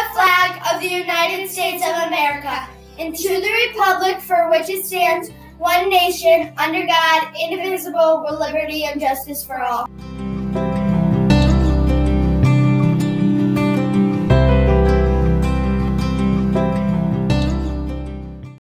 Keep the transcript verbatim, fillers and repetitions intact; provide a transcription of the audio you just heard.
flag of the United States of America, and to the republic for which it stands, one nation, under God, indivisible, with liberty and justice for all.